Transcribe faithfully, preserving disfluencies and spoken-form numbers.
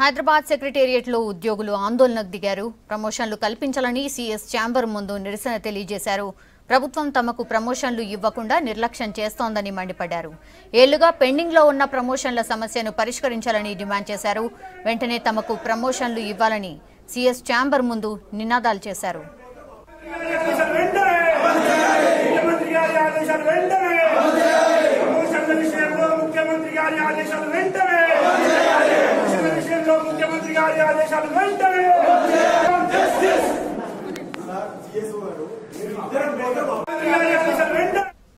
హైదరాబాద్ సెక్రటేరియట్లో ఉద్యోగులు ఆందోళనకు దిగారు. ప్రమోషన్లు కల్పించాలని సీఎస్ ఛాంబర్ ముందు నిరసన తెలియజేశారు. ప్రభుత్వం తమకు ప్రమోషన్లు ఇవ్వకుండా నిర్లక్ష్యం చేస్తోందని మండిపడ్డారు. ఏళ్లుగా పెండింగ్లో ఉన్న ప్రమోషన్ల సమస్యను పరిష్కరించాలని డిమాండ్ చేశారు. వెంటనే తమకు ప్రమోషన్లు ఇవ్వాలని సీఎస్ ఛాంబర్ ముందు నినాదాలు చేశారు. मुख्यमंत्री गारी आदेशाలు వెంటనే